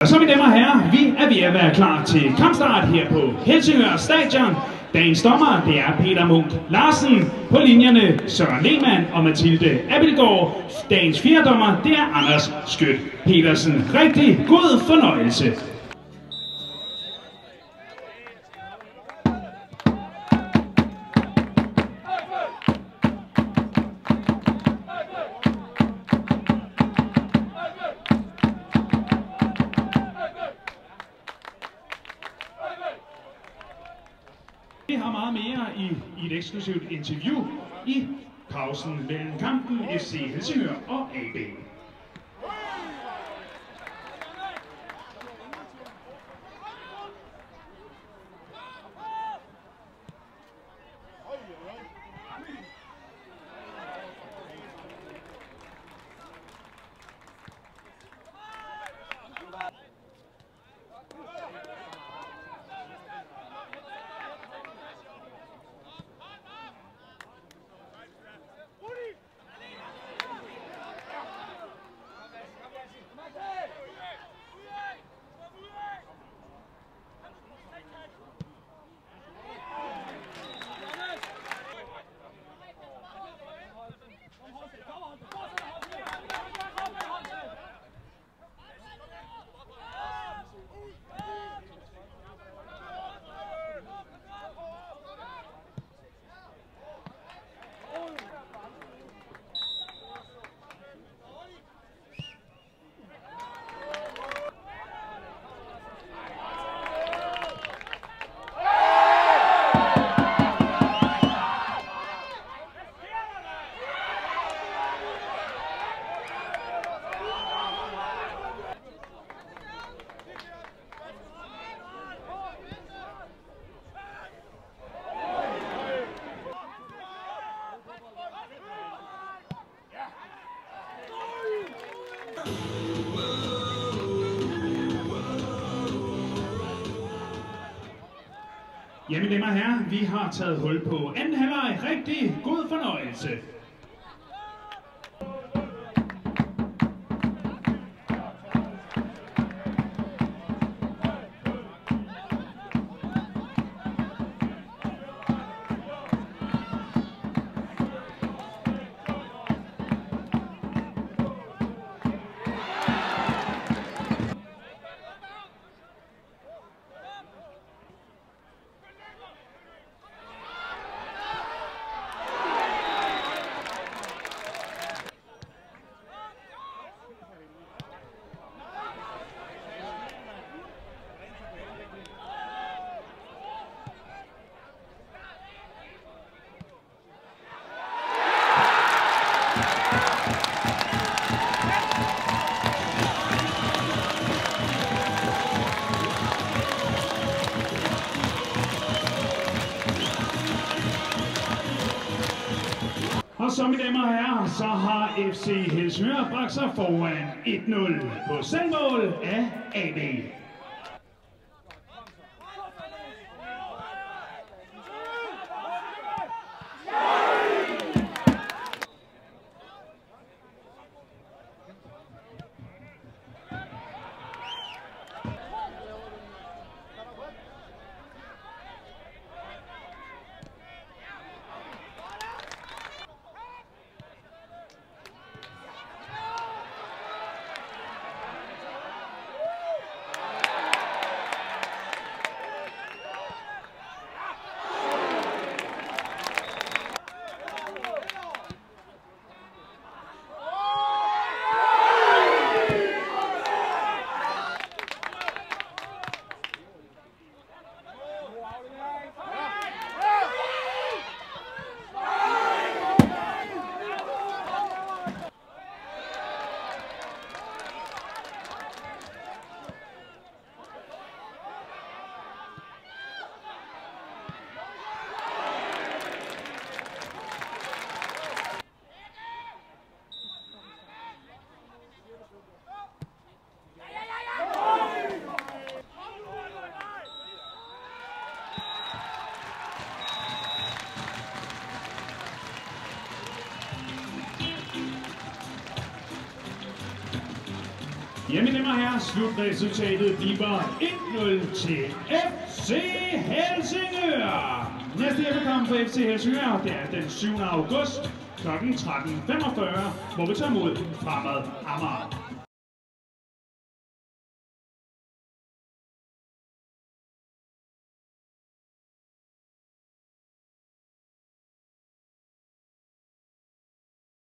Og så mine damer og herrer, vi er ved at være klar til kampstart her på Helsingør Stadion. Dagens dommer, det er Peter Munk Larsen. På linjerne Søren Lehmann og Mathilde Abildgaard. Dagens fjerde dommer, det er Anders Skødt Petersen. Rigtig god fornøjelse. Vi har meget mere i et eksklusivt interview i pausen mellem kampen FC Helsingør og AB. Ja, mine damer og herrer, vi har taget hul på anden halvleg. Rigtig god fornøjelse. Og så, mine damer og herrer, så har FC Helsingør bragt sig foran 1-0 på selvmål af AB. damer og herrer, slutresultatet bliver 1-0 til FC Helsingør. Næste hjemmekamp for FC Helsingør, det er den 7. august kl. 13.45, hvor vi tager imod Fremad Amager.